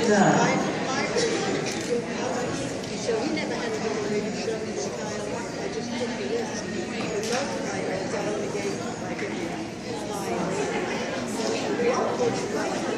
done. So he never had a really certain style. I just took the list. The most writers I only gave like 5. So we all coached well.